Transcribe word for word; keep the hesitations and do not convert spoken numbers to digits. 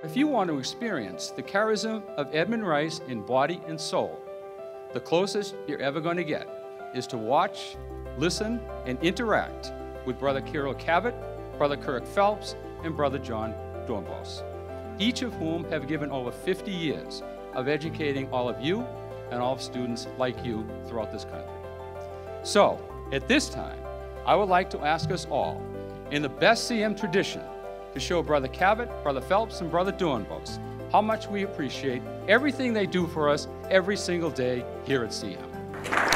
If you want to experience the charism of Edmund Rice in body and soul, the closest you're ever going to get is to watch, listen, and interact with Brother Kirill Cavett, Brother Kirk Phelps, and Brother John Dornbos, each of whom have given over fifty years of educating all of you and all of students like you throughout this country. So, at this time, I would like to ask us all, in the best C M tradition, to show Brother Cavett, Brother Phelps, and Brother Dornbos how much we appreciate everything they do for us every single day here at C M.